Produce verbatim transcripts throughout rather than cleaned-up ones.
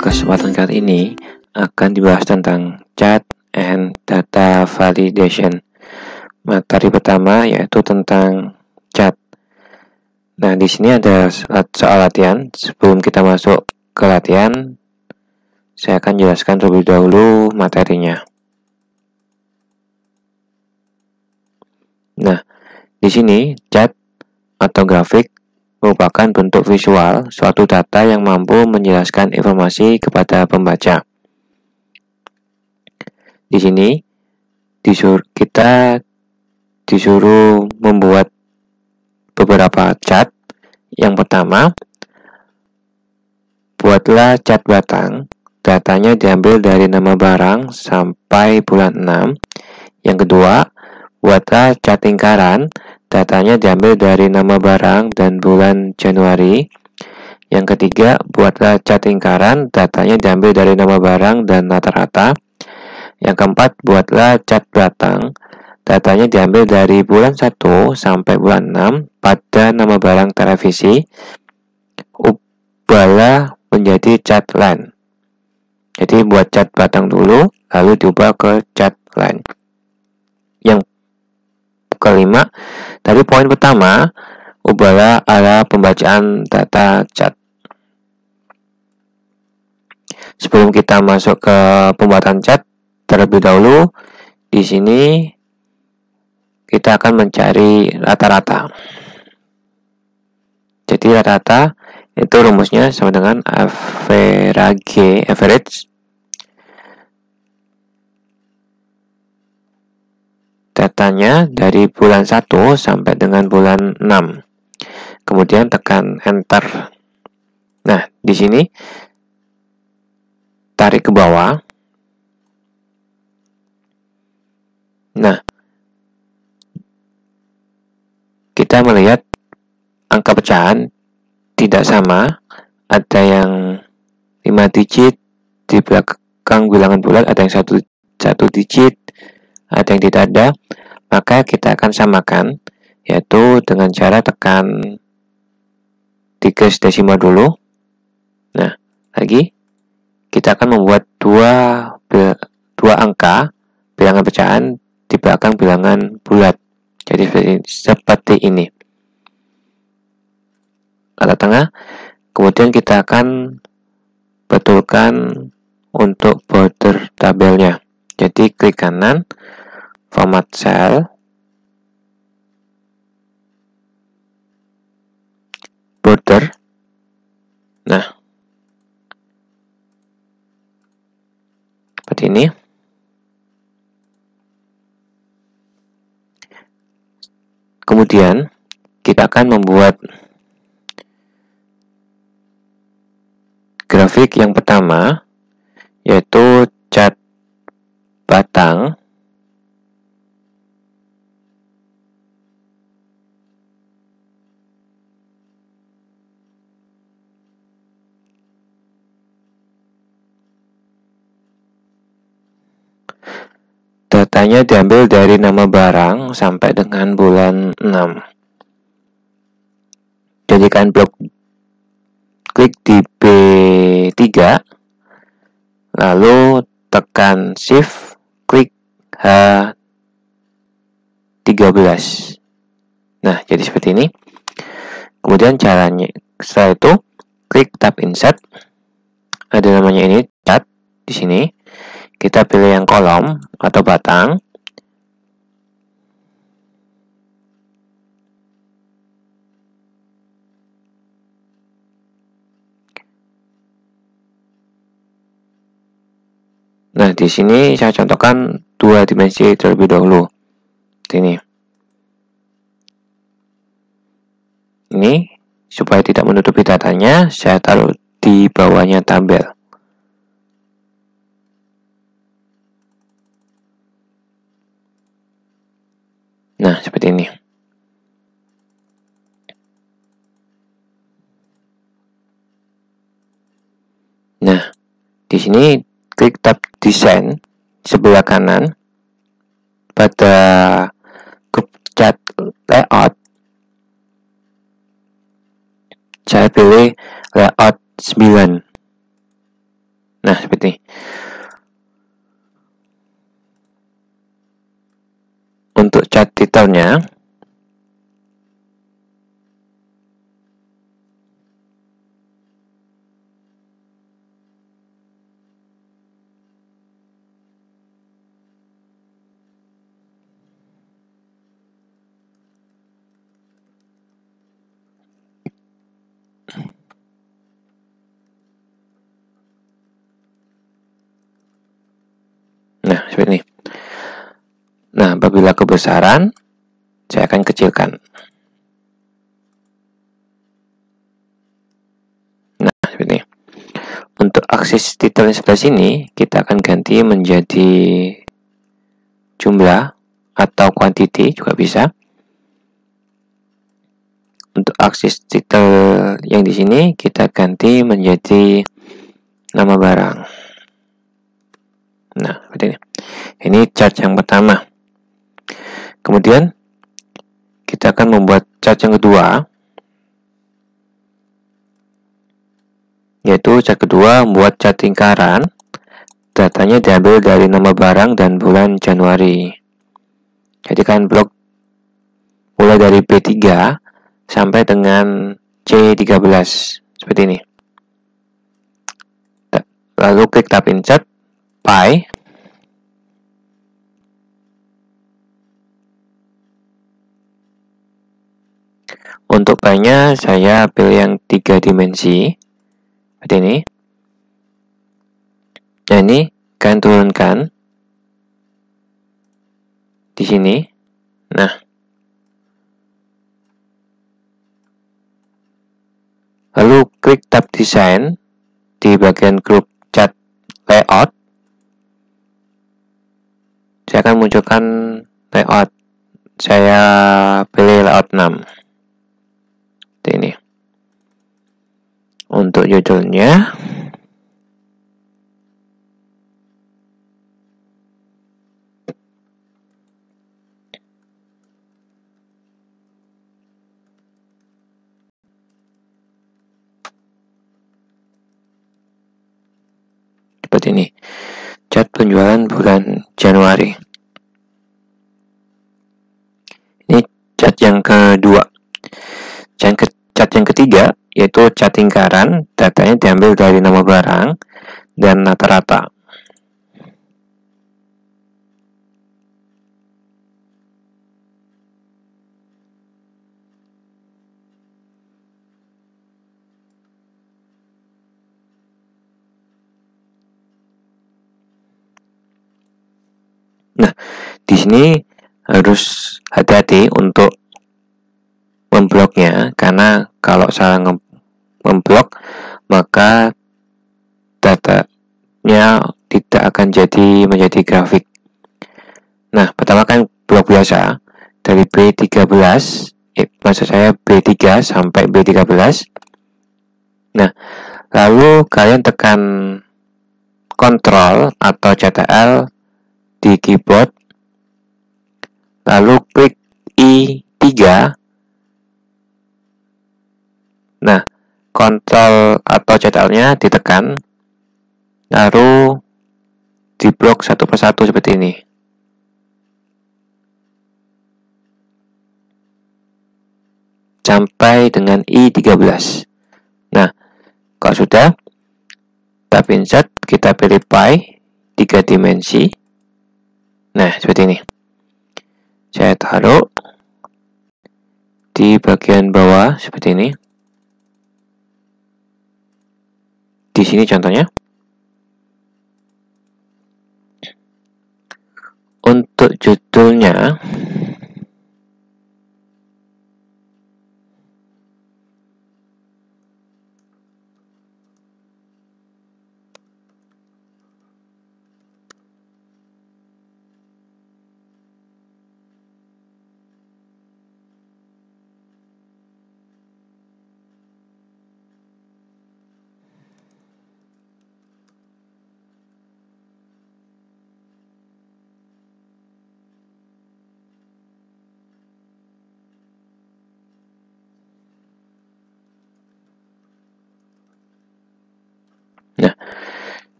kesempatan kali ini akan dibahas tentang chat and data validation. Materi pertama yaitu tentang chat. Nah, di sini ada soal latihan. Sebelum kita masuk ke latihan, saya akan jelaskan terlebih dahulu materinya. Nah, di sini chat atau grafik merupakan bentuk visual suatu data yang mampu menjelaskan informasi kepada pembaca. Di sini disuruh kita disuruh membuat beberapa chat. Yang pertama, buatlah chat batang. Datanya diambil dari nama barang sampai bulan enam. Yang kedua, buatlah chat lingkaran. Datanya diambil dari nama barang dan bulan Januari. Yang ketiga, buatlah chat lingkaran. Datanya diambil dari nama barang dan rata-rata. Yang keempat, buatlah chat batang. Datanya diambil dari bulan satu sampai bulan enam pada nama barang televisi. Ubahlah menjadi chat line. Jadi buat chat batang dulu, lalu diubah ke chat line. Yang kelima, dari poin pertama, ubahlah arah pembacaan data chat. Sebelum kita masuk ke pembuatan chat, terlebih dahulu di sini kita akan mencari rata-rata. Jadi rata-rata itu rumusnya sama dengan average, average datanya dari bulan satu sampai dengan bulan enam. Kemudian tekan enter. Nah, di sini tarik ke bawah. Nah, kita melihat angka pecahan tidak sama. Ada yang lima digit di belakang bilangan bulat, ada yang satu, satu digit, ada yang tidak ada. Maka kita akan samakan, yaitu dengan cara tekan tiga desimal dulu. Nah, lagi kita akan membuat dua, dua angka bilangan pecahan di belakang bilangan bulat. Jadi seperti, seperti ini. Kata tengah. Kemudian kita akan betulkan untuk border tabelnya. Jadi klik kanan, format cell, border. Nah, seperti ini. Kemudian kita akan membuat grafik yang pertama, yaitu chat batang. Datanya diambil dari nama barang sampai dengan bulan enam. Jadikan blok, klik di B tiga, lalu tekan shift, klik H tiga belas. Nah, jadi seperti ini. Kemudian caranya, setelah itu klik tab insert. Ada namanya ini chat di sini. Kita pilih yang kolom atau batang. Nah, di sini saya contohkan dua dimensi terlebih dahulu. Ini. Ini supaya tidak menutupi datanya, saya taruh di bawahnya tabel. Nah, seperti ini. Nah, di sini klik tab desain sebelah kanan pada grup chat layout. Saya pilih layout sembilan. Nah, seperti ini. Untuk cat titelnya, nah seperti ini. Nah, apabila kebesaran, saya akan kecilkan. Nah, seperti ini. Untuk aksis titel sebelah sini, kita akan ganti menjadi jumlah atau quantity juga bisa. Untuk aksis titel yang di sini, kita ganti menjadi nama barang. Nah, seperti ini. Ini chart yang pertama. Kemudian kita akan membuat chart yang kedua, yaitu chart kedua membuat chart lingkaran. Datanya diambil dari nama barang dan bulan Januari. Jadikan blok mulai dari B tiga sampai dengan C tiga belas seperti ini. Lalu klik tab insert pie. Untuk pie-nya saya pilih yang tiga dimensi seperti ini. Nah, ini kalian turunkan di sini. Nah, lalu klik tab desain di bagian grup chart layout. Saya akan munculkan layout. Saya pilih layout enam. Seperti ini. Untuk judulnya, seperti ini. Chart penjualan bulan Januari. Ini chart yang kedua. Chart yang ketiga yaitu chart lingkaran. Datanya diambil dari nama barang dan rata-rata. Nah, di sini harus hati-hati untuk membloknya, karena kalau salah memblok maka datanya tidak akan jadi menjadi grafik. Nah, pertama kan blok biasa dari B tiga belas, eh, maksud saya B tiga sampai B tiga belas. Nah, lalu kalian tekan Ctrl atau Ctrl di keyboard, lalu klik I tiga. Nah, Ctrl atau Ctrl-nya ditekan, lalu diblok satu persatu seperti ini. Sampai dengan I tiga belas. Nah, kalau sudah, tab insert, kita pilih pie, tiga dimensi. Nah, seperti ini. Saya taruh di bagian bawah seperti ini. Di sini contohnya. Untuk judulnya,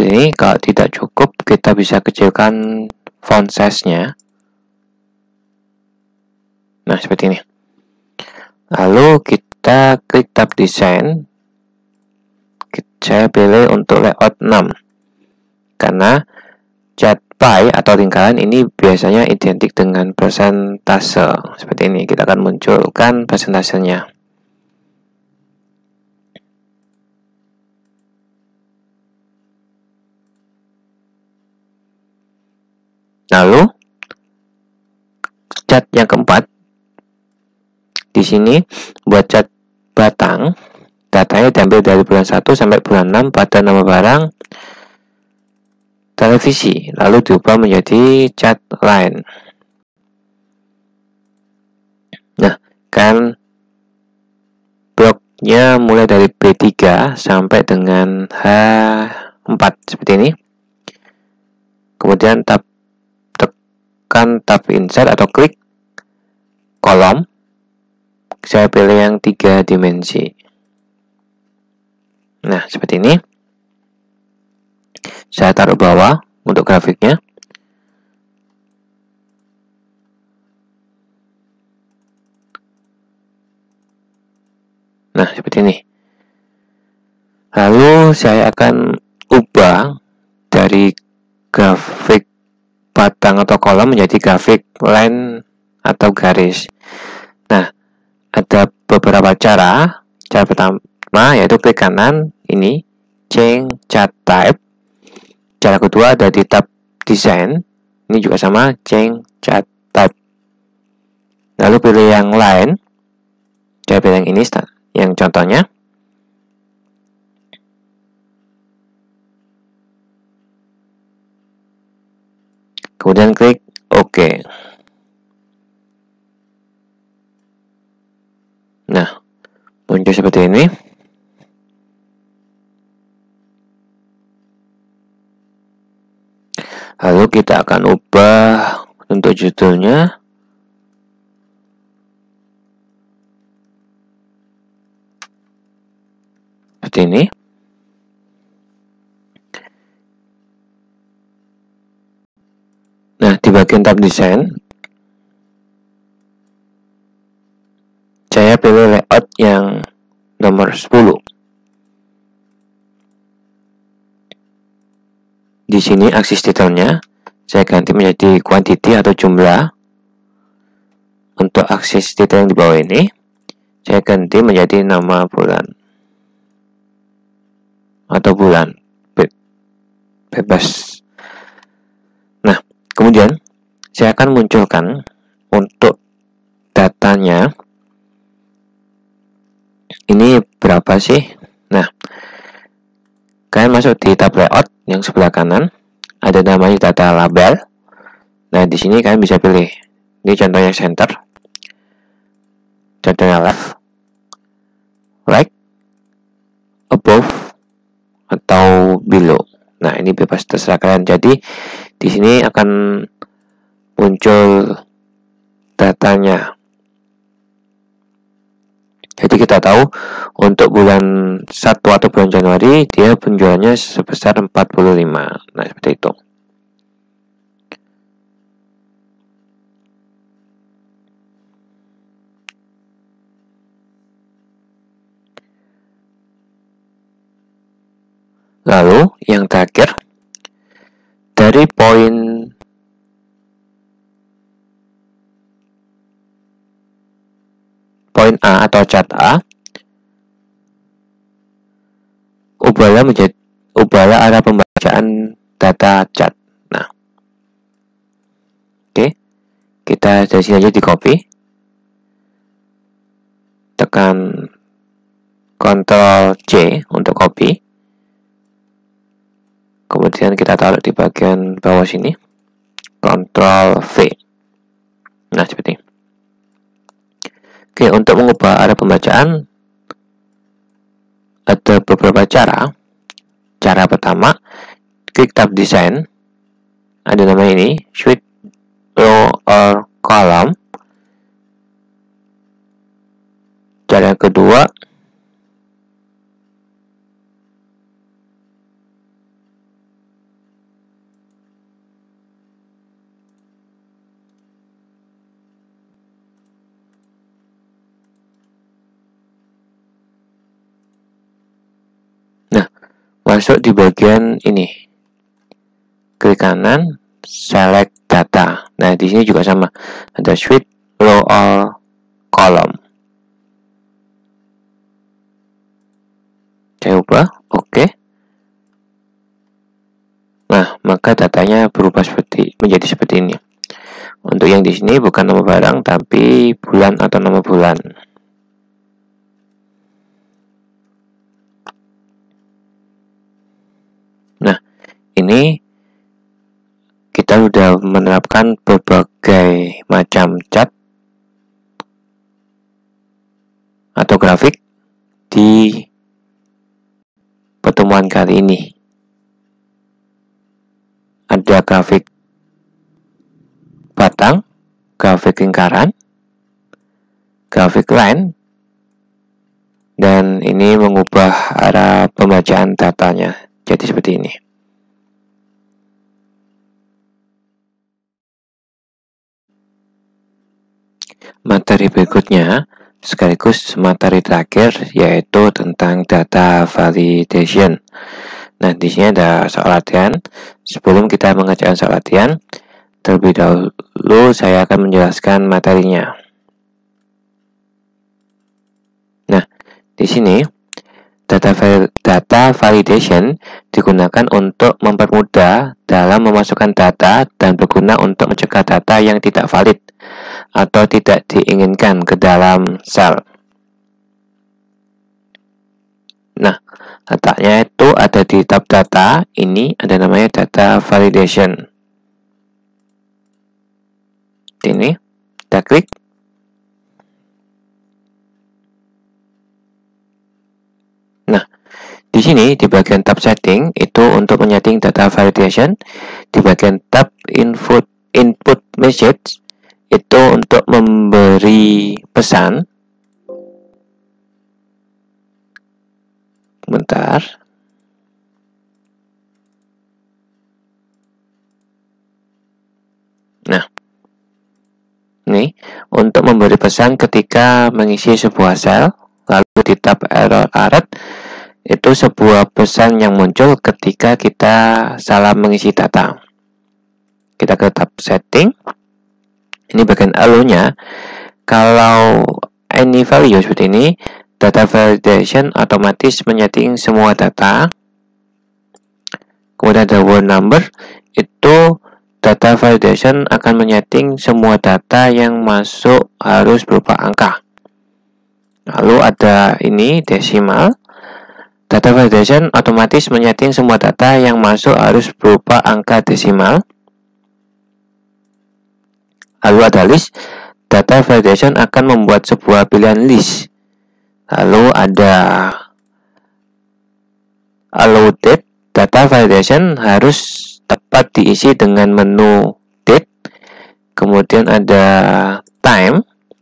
seperti ini. Kalau tidak cukup, kita bisa kecilkan font size-nya. Nah, seperti ini. Lalu kita klik tab desain. Saya pilih untuk layout enam. Karena cat pie atau lingkaran ini biasanya identik dengan persentase. Seperti ini, kita akan munculkan persentasenya. Lalu cat yang keempat, di sini buat cat batang, datanya diambil dari bulan satu sampai bulan enam pada nama barang televisi, lalu diubah menjadi cat line. Nah, kan bloknya mulai dari B tiga sampai dengan H empat seperti ini. Kemudian tab tekan tab insert atau klik kolom. Saya pilih yang tiga dimensi. Nah, seperti ini. Saya taruh bawah untuk grafiknya. Nah, seperti ini. Lalu saya akan ubah dari grafik batang atau kolom menjadi grafik line atau garis. Nah, ada beberapa cara. Cara pertama yaitu klik kanan ini, change chart type. Cara kedua ada di tab desain. Ini juga sama, change chart type. Lalu pilih yang line. Saya pilih yang ini, yang contohnya. Kemudian klik OK. Nah, muncul seperti ini. Lalu kita akan ubah untuk judulnya. Seperti ini. Nah, di bagian tab desain, saya pilih layout yang nomor sepuluh. Di sini aksis detailnya saya ganti menjadi quantity atau jumlah. Untuk aksis detail yang di bawah ini saya ganti menjadi nama bulan atau bulan Be bebas. Nah, kemudian saya akan munculkan untuk datanya ini berapa sih. Nah, kalian masuk di tab layout yang sebelah kanan, ada namanya data label. Nah, di sini kalian bisa pilih. Ini contohnya center, contohnya left, right, above, atau below. Nah, ini bebas terserah kalian. Jadi di sini akan muncul datanya. Jadi kita tahu untuk bulan satu atau bulan Januari dia penjualannya sebesar empat puluh lima. Nah, seperti itu. Lalu yang terakhir, dari poin poin A atau cat A, ubahlah menjadi ubahlah arah pembacaan data cat. Nah, oke, kita dari sini aja di copy, tekan Ctrl C untuk copy, kemudian kita taruh di bagian bawah sini, Ctrl V. Nah, seperti ini. Oke, untuk mengubah arah pembacaan ada beberapa cara. Cara pertama, klik tab desain, ada nama ini, switch row or column. Cara yang kedua, masuk di bagian ini. Klik kanan, select data. Nah, di sini juga sama. Ada switch row or column. Saya ubah, oke. Okay. Nah, maka datanya berubah seperti menjadi seperti ini. Untuk yang di sini bukan nama barang, tapi bulan atau nama bulan. Nah, ini kita sudah menerapkan berbagai macam cat atau grafik di pertemuan kali ini. Ada grafik batang, grafik lingkaran, grafik line, dan ini mengubah arah pembacaan datanya jadi seperti ini. Materi berikutnya sekaligus materi terakhir yaitu tentang data validation. Nah, di sini ada soal latihan. Sebelum kita mengerjakan soal latihan, terlebih dahulu saya akan menjelaskan materinya. Nah, di sini data data validation digunakan untuk mempermudah dalam memasukkan data dan berguna untuk mencegah data yang tidak valid atau tidak diinginkan ke dalam sel. Nah, letaknya itu ada di tab data. Ini ada namanya data validation. Ini kita klik. Nah, di sini di bagian tab setting itu untuk menyeting data validation. Di bagian tab input input message itu untuk memberi pesan. Bentar. Nah, ini untuk memberi pesan ketika mengisi sebuah sel. Lalu di tab error alert itu sebuah pesan yang muncul ketika kita salah mengisi data. Kita ke tab setting. Ini bagian allow-nya. Kalau any value seperti ini, data validation otomatis menyeting semua data. Kemudian ada word number, itu data validation akan menyeting semua data yang masuk harus berupa angka. Lalu ada ini desimal. Data validation otomatis menyeting semua data yang masuk harus berupa angka desimal. Lalu ada list. Data validation akan membuat sebuah pilihan list. Lalu ada allow date. Data validation harus tepat diisi dengan menu date. Kemudian ada time.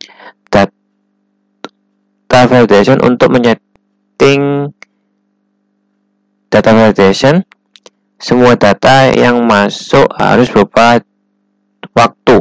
Data validation untuk menyeting data validation semua data yang masuk harus berupa waktu.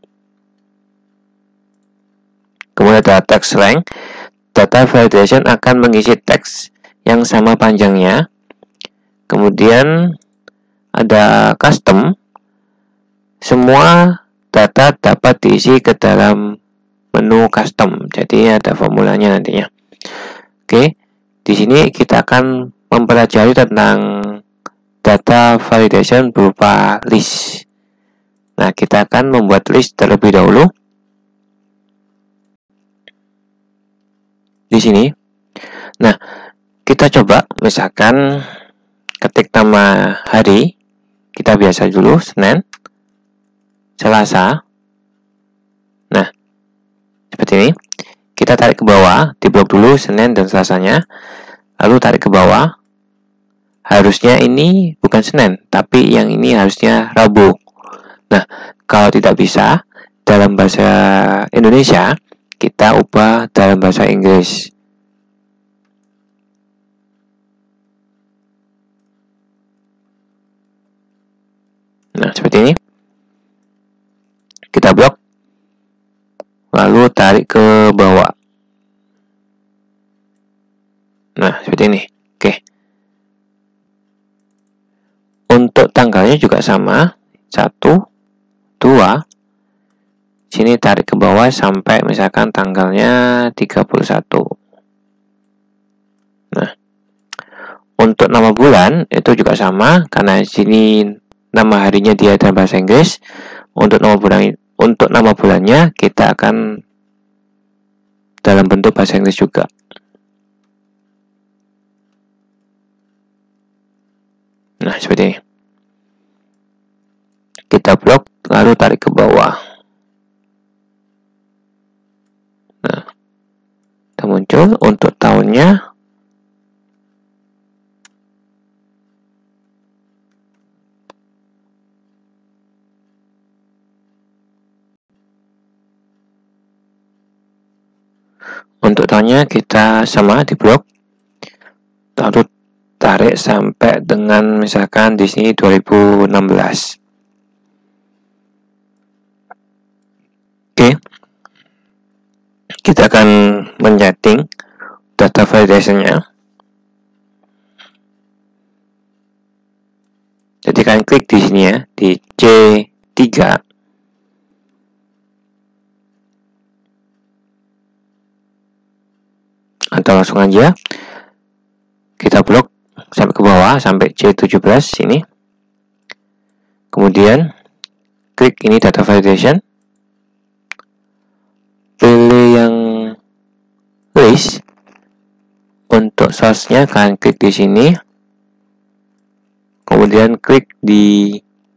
Kemudian ada text length. Data validation akan mengisi teks yang sama panjangnya. Kemudian ada custom. Semua data dapat diisi ke dalam menu custom. Jadi ada formulanya nantinya. Oke, di sini kita akan mempelajari tentang data validation berupa list. Nah, kita akan membuat list terlebih dahulu. Di sini. Nah, kita coba misalkan ketik nama hari. Kita biasa dulu Senin, Selasa. Nah, seperti ini. Kita tarik ke bawah, di blok dulu Senin dan Selasanya. Lalu tarik ke bawah. Harusnya ini bukan Senin, tapi yang ini harusnya Rabu. Nah, kalau tidak bisa dalam bahasa Indonesia, kita ubah dalam bahasa Inggris. Nah, seperti ini. Kita blok. Lalu tarik ke bawah. Nah, seperti ini. Oke. Untuk tanggalnya juga sama, satu, dua. Sini tarik ke bawah sampai misalkan tanggalnya tiga puluh satu. Nah, untuk nama bulan itu juga sama, karena sini nama harinya dia dalam bahasa Inggris. Untuk nama bulan untuk nama bulannya kita akan dalam bentuk bahasa Inggris juga. Nah, seperti ini. Kita blok, lalu tarik ke bawah. Nah, kita muncul untuk tahunnya. Untuk tahunnya kita sama di blok, lalu tarik sampai dengan misalkan di sini dua ribu enam belas. Oke, kita akan men-setting data validation-nya. Jadi kalian klik di sini ya, di C tiga. Atau langsung aja kita blok sampai ke bawah sampai C tujuh belas sini. Kemudian klik ini data validation. Pilih yang list. Untuk source-nya kalian klik di sini. Kemudian klik di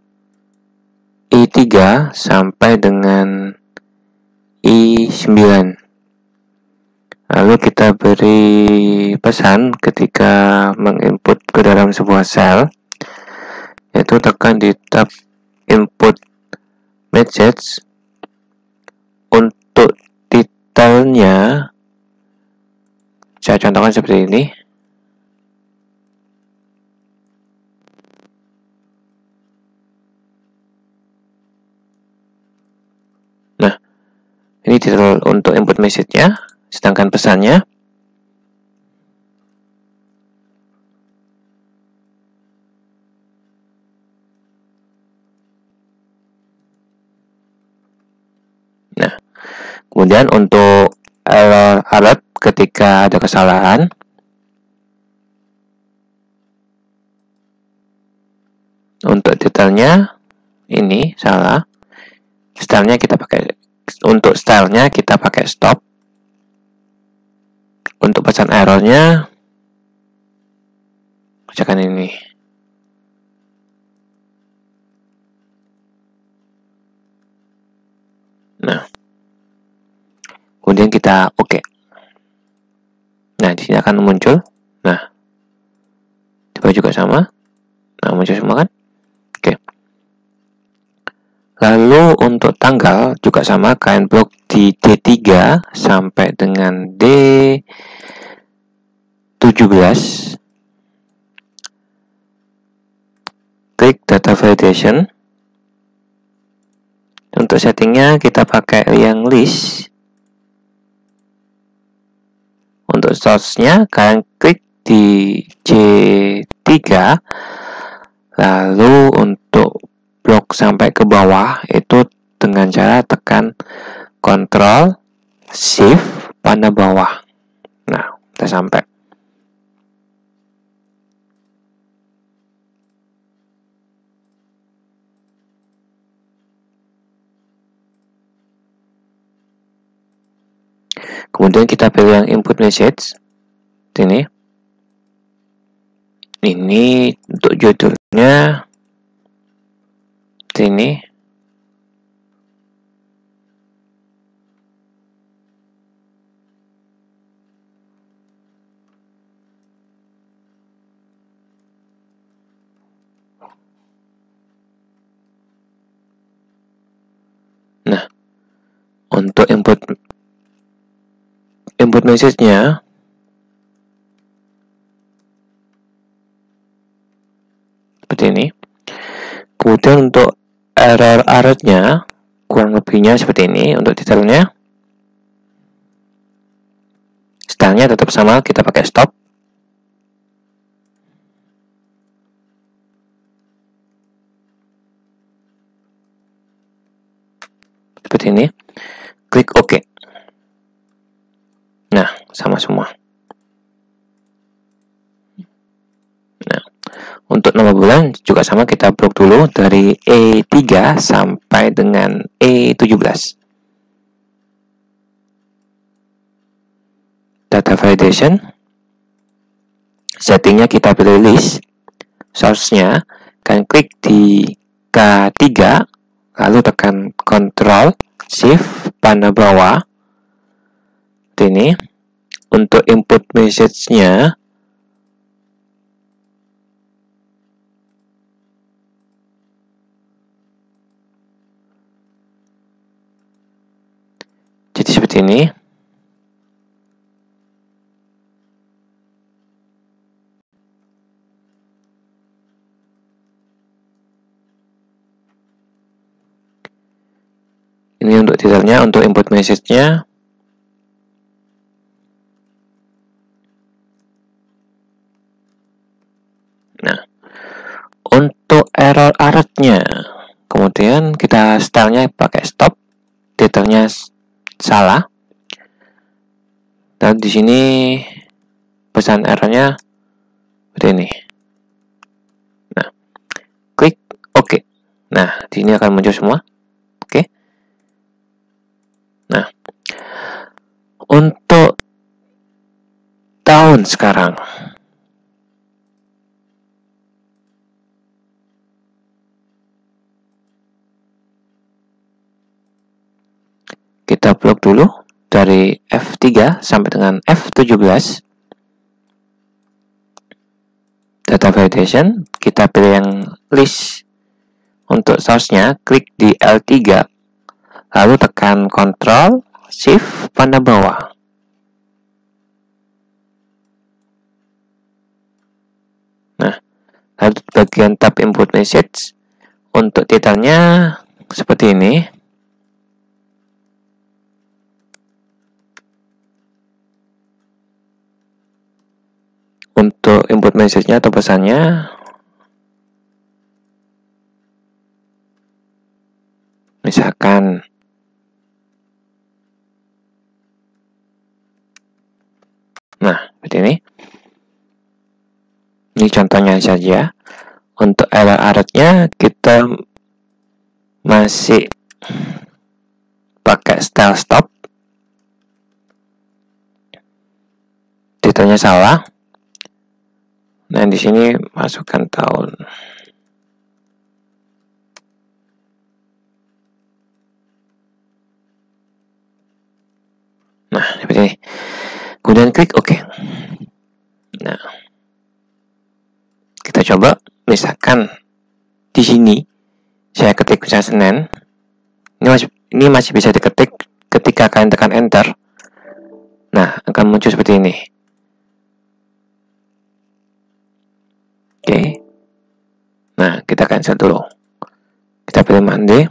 I tiga sampai dengan I sembilan. Lalu kita beri pesan ketika menginput ke dalam sebuah sel, yaitu tekan di tab input message. Untuk detailnya saya contohkan seperti ini. Nah, ini detail untuk input message-nya, sedangkan pesannya nah, kemudian untuk error alert ketika ada kesalahan, untuk detailnya ini salah, stylenya kita pakai untuk stylenya kita pakai stop. Untuk pesan errornya misalkan ini. Nah, kemudian kita oke. Okay. Nah, di sini akan muncul. Nah, coba juga sama. Nah, muncul semua kan? Oke. Okay. Lalu untuk tanggal juga sama, kalian blok di D tiga sampai dengan D tujuh belas. Klik data validation. Untuk settingnya kita pakai yang list. Untuk source-nya kalian klik di C tiga. Lalu untuk blok sampai ke bawah itu dengan cara tekan Ctrl Shift panah bawah. Nah, kita sampai. Kemudian kita pilih yang input message. Ini. Ini untuk judulnya. Ini. Nah, untuk input input message-nya seperti ini. Kemudian untuk error alert-nya kurang lebihnya seperti ini. Untuk detailnya, stylenya tetap sama, kita pakai stop. seperti ini, klik OK. Nah, sama semua. Nah, untuk nama bulan juga sama, kita blok dulu dari E tiga sampai dengan E tujuh belas. Data validation, settingnya kita pilih list, source-nya kan klik di K tiga, lalu tekan Ctrl Shift panah bawah. Ini untuk input message-nya jadi seperti ini. Ini untuk titelnya, untuk input message-nya. Nah, untuk error alert-nya, kemudian kita style-nya pakai stop, titelnya salah. Dan di sini pesan error-nya seperti ini. Nah, klik OK. Nah, di sini akan muncul semua. Oke. Nah, untuk tahun sekarang, kita blok dulu dari F tiga sampai dengan F tujuh belas. Data validation, kita pilih yang list. Untuk source-nya, klik di L tiga, lalu tekan Ctrl Shift panah bawah. Nah, lalu bagian tab input message, untuk titelnya seperti ini. Untuk input message-nya atau pesannya, misalkan nah, seperti ini. Ini contohnya saja. Untuk error alert-nya kita masih pakai style stop. Titelnya salah. Nah, di sini masukkan tahun. Nah, seperti ini. Kemudian klik OK. Nah, kita coba. Misalkan di sini saya ketik misalnya Senin. Ini masih, ini masih bisa diketik ketika kalian tekan Enter. Nah, akan muncul seperti ini. Oke. Nah, kita cancel dulu. Kita pilih Monday.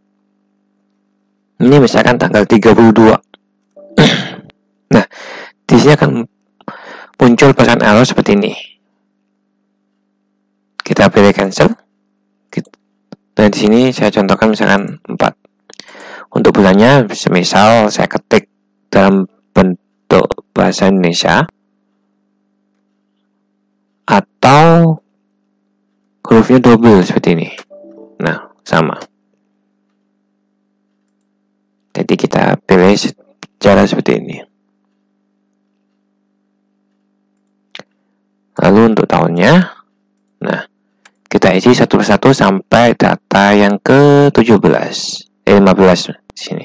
Ini misalkan tanggal tiga puluh dua. Nah, di sini akan muncul pesan error seperti ini. Kita pilih cancel. Nah, di sini saya contohkan misalkan empat. Untuk bulannya, semisal saya ketik dalam bentuk bahasa Indonesia atau hurufnya double seperti ini. Nah, sama. Jadi kita pilih cara seperti ini. Lalu untuk tahunnya, nah, kita isi satu persatu sampai data yang ke tujuh belas, eh lima belas di sini.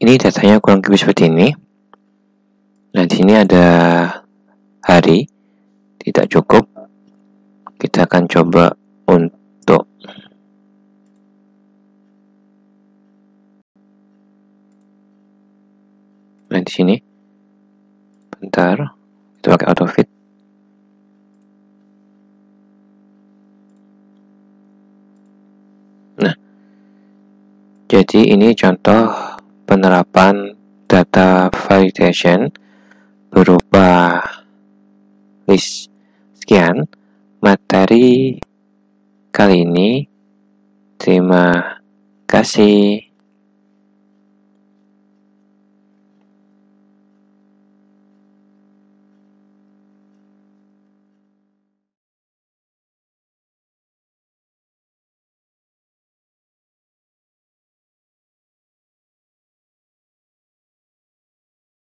ini datanya kurang lebih seperti ini. Nah, di sini ada hari, tidak cukup. Kita akan coba untuk nah di sini. Bentar, kita pakai autofit. Nah, jadi ini contoh penerapan data validation berupa list. Sekian materi kali ini. Terima kasih.